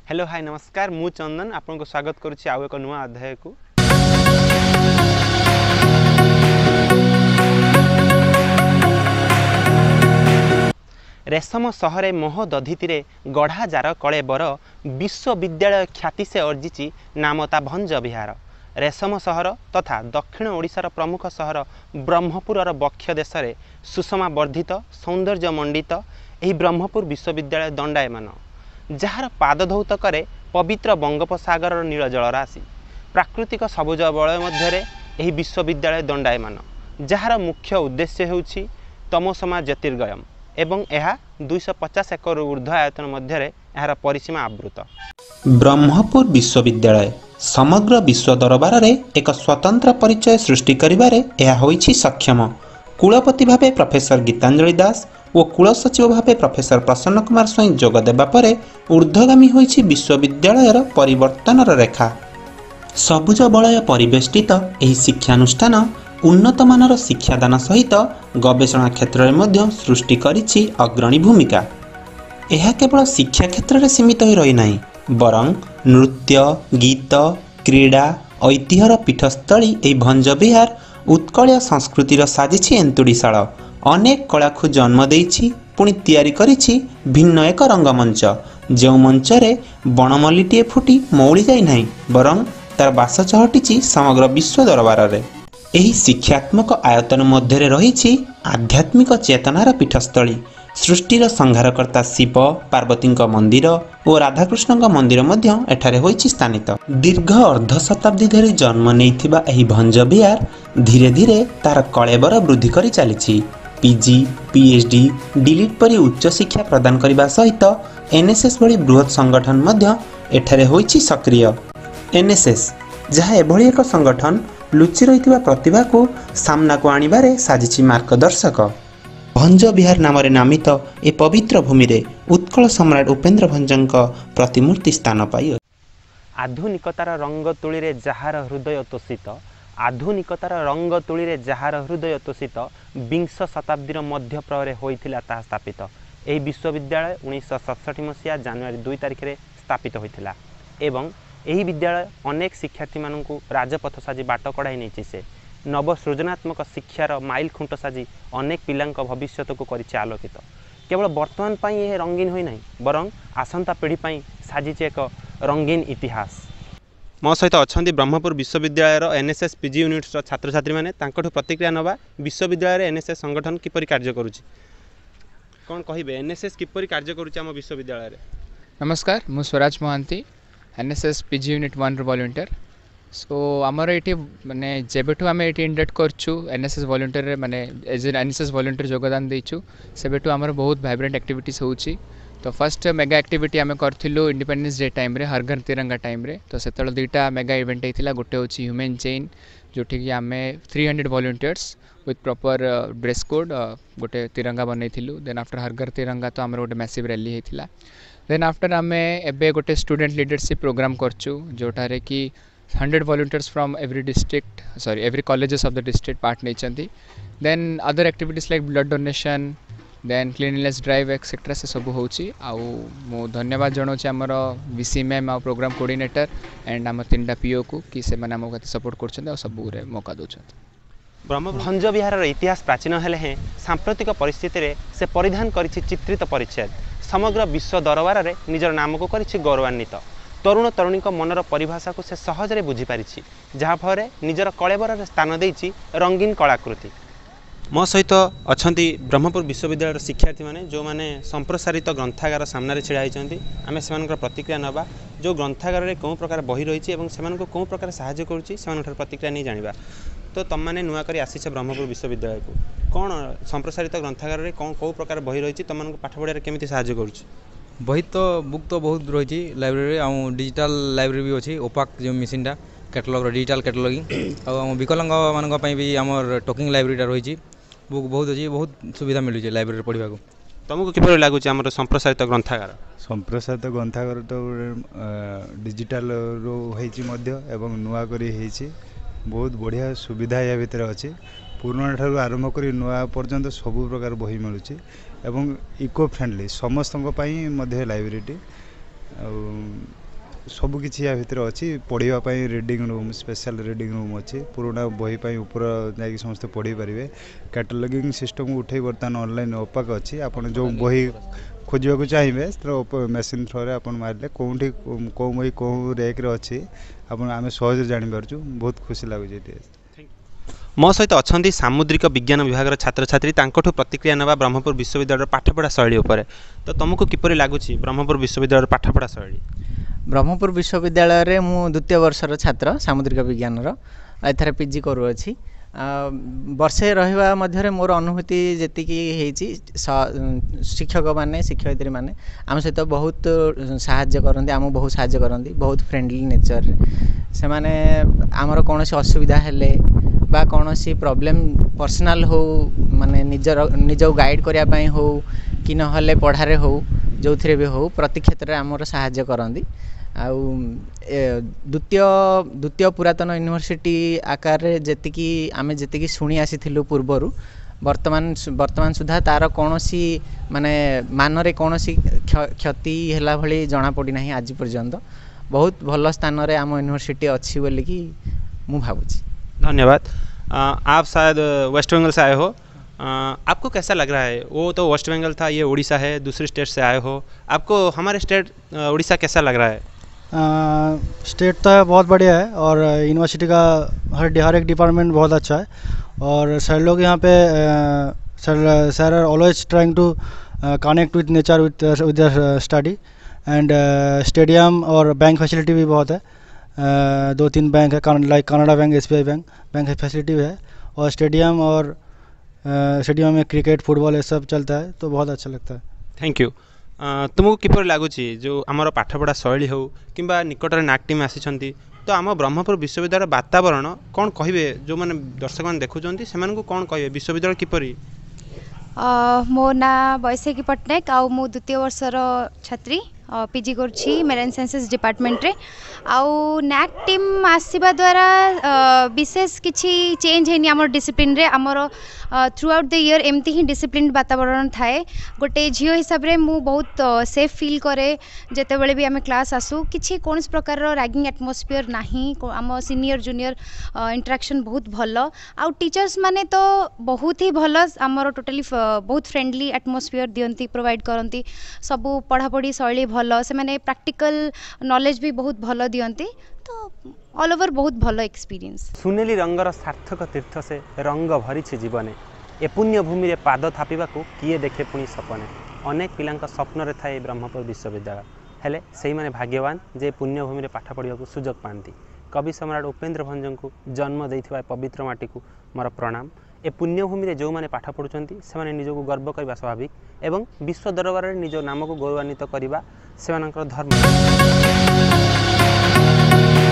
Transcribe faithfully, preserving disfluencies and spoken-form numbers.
Hello hi नमस्कार मु चंदन आपको स्वागत करुच्ची आउ एक नुआ अध्याय को। रेशम सहरे मोह दधितिरे गढ़ा जार कले बर विश्वविद्यालय ख्याति से अर्जिची नाम ता भंज विहार। रेशम सहर तथा दक्षिण ओडिशार प्रमुख सहर ब्रह्मपुरर बक्ष देश में सुषमा वर्धित सौंदर्य मंडित यह ब्रह्मपुर विश्वविद्यालय दंडायमान जार पाद धौत करे पवित्र बंगोपसागर नील जलराशि प्राकृतिक सबुज बलय मध्य यह विश्वविद्यालय दंडायमान जार मुख्य उद्देश्य होउछि तमोसमा ज्योतिर्गयम एवं यह दुईश पचास एकर ऊर्ध्व आयतन मध्य यार परिसीमा आवृत। ब्रह्मपुर विश्वविद्यालय समग्र विश्व दरबार रे एक स्वतंत्र परिचय सृष्टि करिबारे यह होइछि सक्षम। कुलपति भावे प्रोफेसर गीतांजलि दास और कुलसचिव भावे प्रोफेसर प्रसन्न कुमार स्वाई जोग देबा परे ऊर्ध्वगामी होइछि विश्वविद्यालयर परिवर्तनर रेखा। सबुज बलय परिवेष्टित एही शिक्षानुष्ठान उन्नत मानर शिक्षादान सहित गवेषणा क्षेत्र में मध्य सृष्टि करिछि अग्रणी भूमिका। यह केवल शिक्षा क्षेत्र में सीमित हो रही नहीं बरं नृत्य गीत क्रीड़ा ऐतिह्यर पीठस्थली एही भंज विहार उत्कलीय संस्कृतिर साजिछि एंतुड़ीशाल अनेक कला को जन्म देइछि पुणी तैयारी करिछि भिन्न एक रंगमंच जो मंच रे बनमल्लीटीए फुटी मौली जाई नहीं बरं तार बास चहटिछि समग्र विश्व दरबार रे। एही शिक्षात्मक आयतन मध्य रही आध्यात्मिक चेतनार पीठस्थली सृष्टिर संहारकर्ता शिव पार्वती मंदिर और राधाकृष्ण मंदिर मध्य एठारे होइछि स्थानित। दीर्घ अर्ध शताब्दी धरि जन्म नेइथिबा एही भंज विहार धीरे धीरे तार कलेबर वृद्धि करि चलिछि। पीजी पीएचडी डिलीट परि उच्च शिक्षा प्रदान करने सहित एनएसएस भली बृहत संगठन मध्य एठारे होइछि सक्रिय। एनएसएस जहाँ एभली एक संगठन लुचि रही प्रतिभा को सामना को आनिबारे साजिछि मार्गदर्शक। भंज विहार नाम नामित ए पवित्र भूमि रे उत्कल सम्राट उपेन्द्र भंजଙ୍କ प्रतिमूर्ति स्थान पाई। आधुनिकतार रंग तुली रे जहार हृदय तोषित आधुनिकतार रंग तुली रे जहार हृदय तोषित विंश शताब्दीर मध्य प्रहरे होइथिला ताहा स्थापित। एही विश्वविद्यालय उन्नीस सड़सठ मसीहा जनवरी दुई तारिख रे स्थापित होइथिला एवं एही विद्यालय अनेक शिक्षार्थी मानू राजपथ साजी बाट कढ़ाई नहीं से नव सृजनात्मक शिक्षार माइल खुंट साजी अनेक पिलांक भविष्य को करिछि आलोकित। केवल वर्तमान पाई यह रंगीन होई नहीं बरं आसंता पीढ़ी पाई साजिछि एक रंगीन इतिहास। मो सहित अच्छा ब्रह्मपुर विश्वविद्यालय एनएसएस पीजी यूनिट छात्र छात्री मैंने प्रतिक्रिया नवा विश्वविद्यालय एनएसएस संगठन किपरि कार्य करुछि कौन कहिबे एनएसएस किपरि कार्य करुछि आम विश्वविद्यालय रे। नमस्कार मु Swaraj Mahanty NSS PG unit one volunteer. So आमर ये माने जेबेठू आम ये इंडेट करछु एनएसएस वॉलंटियर माने एज एन एनएसएस वॉलंटियर योगदान देइछु सेबेठू आमर बहुत वाइब्रेंट एक्टिविटीज होउछि। तो फर्स्ट मेगा एक्टिविटी आम करूँ इंडिपेंडेंस डे टाइम रे हर घर तिरंगा टाइम रे तो से दुईटा मेगा इवेंट होता गोटे हूँ ह्यूमन चेन जोटि कि आम three hundred volunteers with proper dress code गोटे तिरंगा बनईलु। देन आफ्टर हर घर तिरंगा तो आम गोटे मैसिव रैली होता। देन आफ्टर आम एबे गोटे स्टूडेंट लीडरशिप प्रोग्राम करचु जोटारे कि hundred volunteers from every district sorry every colleges of the district part नहीं। Then other activities like blood donation then cleanliness drive etcetera से सब होची। आउ मो धन्यवाद जनाऊँ आमर विसी मैम आ प्रोग्राम कोऑर्डिनेटर एंड आम तीन पीओ को कि से माने हमको सपोर्ट कर सब मौका दौरान। ब्रह्मभंज विहार इतिहास प्राचीन हेले हैं सांप्रतिक परिस्थिति रे से परिधान करिछि चित्रित परिच्छेद समग्र विश्व दरबार रे निजर नाम को करिछि गौरवान्वित। तरुण तरुणी मनर परिभाषा को से सहजरे बुझी पारिछि जहाँफल निजर कलेबर स्थान देइछि रंगीन कलाकृति। मो सहित अच्छा ब्रह्मपुर विश्वविद्यालय शिक्षार्थी मैंने जो मैंने संप्रसारित ग्रंथागार सामने छिड़ा होती आम से प्रतिक्रिया नवा जो ग्रंथागार में कौन प्रकार बही रही है कौन प्रकार साहाय्य करुच्ची से प्रतिक्रिया नहीं जाना। तो तुम मैंने नुआ कर आसीच ब्रह्मपुर विश्वविद्यालय को कौन संप्रसारित ग्रंथागार में कौन कौ प्रकार बही रही तुम पाठ पढ़ार केमी साहाय्य करुच्ची बही तो बुक तो बहुत रही लाइब्रेरी आ डिजिटल लाइब्रेरी भी अच्छी ओपाक जो मेसीनटा कैटलग डिजिटल कैटलगिंग आ विकलांग मान भी आमर टॉकिंग लाइब्रेरीटा रही बुक बहुत अच्छी बहुत सुविधा मिलूँ लाइब्रेरी पढ़ा। तुमको किपर लगुच आम संप्रसारित ग्रंथागार संप्रसारित ग्रंथागार तो डिजिटल एवं नुआ करी बहुत बढ़िया सुविधा या भितर अच्छी पुराणा ठार आरंभ कर नुआ पर्यंत सबू प्रकार बही मिलूँ एवं इको फ्रेंडली समस्त लाइब्रेरी ସବୁ କିଛି ୟା ଭିତରେ ଅଛି ପଢ଼ିବା ପାଇଁ reading room special reading room ଅଛି ପୁରୁଣା ବହି ପାଇଁ ଉପର ଯାଇକି ସମସ୍ତେ ପଢ଼ି ପାରିବେ କ୍ୟାଟାଲଗିଂ ସିଷ୍ଟମକୁ ଉଠେଇ ବର୍ତ୍ତମାନ ଅନଲାଇନ୍ ଓପାକ ଅଛି ଆପଣ ଯେଉଁ ବହି ଖୋଜିବାକୁ ଚାହିଁବେ ମେସିନ୍ ଥ୍ରୋରେ ଆପଣ ମାରିଲେ କେଉଁଠି କେଉଁ ବହି କେଉଁ ରେକ୍ରେ ଅଛି ଆପଣ ଆମେ ସହଜରେ ଜାଣିପାରୁଛୁ ବହୁତ ଖୁସି ଲାଗୁଛି ଏଠି ମୋ ସହିତ ଅଛନ୍ତି ସାମୁଦ୍ରିକ ବିଜ୍ଞାନ ବିଭାଗର ଛାତ୍ରଛାତ୍ରୀ ତାଙ୍କଠୁ ପ୍ରତିକ୍ରିୟା ନେବା ବ୍ରହ୍ମପୁର ବିଶ୍ୱବିଦ୍ୟାଳୟର ପାଠପଢ଼ା ଶୈଳୀ ଉପରେ ତ ତୁମକୁ କିପରି ଲାଗୁଛି ବ୍ରହ୍ମପୁର ବିଶ୍ୱବିଦ୍ୟାଳୟର ପାଠପଢ଼ା ଶୈଳୀ ବ୍ରହ୍ମପୁର ବିଶ୍ୱବିଦ୍ୟାଳୟରେ ମୁଁ ଦ୍ୱିତୀୟ ବର୍ଷର ଛାତ୍ର ସାମୁଦ୍ରିକ ବିଜ୍ଞାନର ଏଠାରେ ପିଜି କରୁଅଛି ବର୍ଷେ ରହିବା ମଧ୍ୟରେ ମୋର ଅନୁଭୂତି ଯେତିକି ହେଇଛି ଶିକ୍ଷକମାନେ ଶିକ୍ଷୟିତ୍ରୀମାନେ ଆମ ସହିତ ବହୁତ ସାହାଯ୍ୟ କରନ୍ତି ଆମକୁ ବହୁତ ସାହାଯ୍ୟ କରନ୍ତି ବହୁତ ଫ୍ରେଣ୍ଡଲି ନେଚରରେ ସେମାନେ ଆମର କୌଣସି ଅସୁବିଧା ହେଲେ ବା କୌଣସି ପ୍ରୋବ୍ଲେମ୍ ପର୍ସନାଲ୍ ହଉ ମାନେ ନିଜର ନିଜକୁ ଗାଇଡ଼୍ କରିବା ପାଇଁ ହଉ କି ନହେଲେ ପଢ଼ାରେ ହଉ ଯେଉଁଥିରେ ବି ହଉ ପ୍ରତି କ୍ଷେତ୍ରରେ ଆମର ସାହାଯ୍ୟ କରନ୍ତି ଆଉ ଦ୍ୱିତୀୟ ଦ୍ୱିତୀୟ ପୁରାତନ ୟୁନିଭର୍ସିଟି ଆକାରରେ ଯେତିକି ଆମେ ଯେତିକି ଶୁଣି ଆସିଥିଲୁ ପୂର୍ବରୁ ବର୍ତ୍ତମାନ ବର୍ତ୍ତମାନ ସୁଦ୍ଧା ତା'ର କୌଣସି ମାନେ ମାନରେ କୌଣସି କ୍ଷତି ହେଲା ଭଳି ଜଣାପଡ଼ିନାହିଁ ଆଜି ପର୍ଯ୍ୟନ୍ତ ବହୁତ ଭଲ ସ୍ଥାନରେ ଆମ ୟୁନିଭର୍ସିଟି ଅଛି ବୋଲିକି ମୁଁ ଭାବୁଛି धन्यवाद आप शायद वेस्ट बंगाल से आए हो आपको कैसा लग रहा है वो तो वेस्ट बंगाल था ये उड़ीसा है दूसरी स्टेट से आए हो आपको हमारे स्टेट उड़ीसा कैसा लग रहा है आ, स्टेट तो है बहुत बढ़िया है और यूनिवर्सिटी का हर हर एक डिपार्टमेंट बहुत अच्छा है और सर लोग यहाँ पे sir sir are always trying to connect with nature with with study and stadium और बैंक फैसिलिटी भी बहुत है Uh, दो तीन बैंक है like Canara bank SBI bank bank facility है और स्टेडियम और स्टेडियम में क्रिकेट फुटबॉल ये सब चलता है तो बहुत अच्छा लगता है थैंक यू तुमको किपर लगुच जो आमर पाठपढ़ा शैली हो कि निकट में नाक टीम आसी तो आम ब्रह्मपुर विश्वविद्यालय वातावरण कौन कहे जो मैंने दर्शक मैंने देखुं से कौन कहे विश्वविद्यालय किपरि मो ना वैशाखी पट्टनायक आउ मु द्वितीय वर्षर छात्री पीजी करुँची मेराइन साइंसेस डिपार्टमेंट रे आउ नैक टीम आसवा द्वारा विशेष किसी चेंज है आम डिसिप्लिन रे आमर थ्रू आउट द ईयर एमती ही डिसिप्लिन वातावरण थाए गोटे झील हिसाब से मु बहुत सेफ फील करे जिते बड़े भी आम क्लास आसू किसी कौन प्रकार रैगिंग एटमोस्फियर नहीं आम सीनियर जूनियर इंटरेक्शन बहुत भल आउ टीचर्स माने तो बहुत ही भल आमर टोटाली बहुत फ्रेंडली एटमोस्फियर दियंती प्रोवाइड करती सबू पढ़ापढ़ी शैली भल से माने प्रैक्टिकल नॉलेज भी बहुत भल दियंती तो ऑल ओवर बहुत भल एक्सपीरियंस सुनेली रंगर सार्थक तीर्थ से रंग भरी जीवने ए पुण्य भूमि रे पाद थापिबा को किए देखे पुणी सपने अनेक पिलांका स्वप्न रे थाए ब्रह्मपुर विश्वविद्यालय हेले सेही माने भाग्यवान जे पुण्य भूमि रे पाठ पढ़िया को सुजोग पाती कवि सम्राट उपेन्द्र भंज को जन्म देइथिबा पवित्र माटी को मोर प्रणाम ए पुण्यभूमि रे जो माने पाठ पढ़ुचंती से माने निजको गर्व करबा स्वाभाविक एवं विश्व दरबार रे निज नाम को गौरवान्वित करबा सेमानकर धर्म।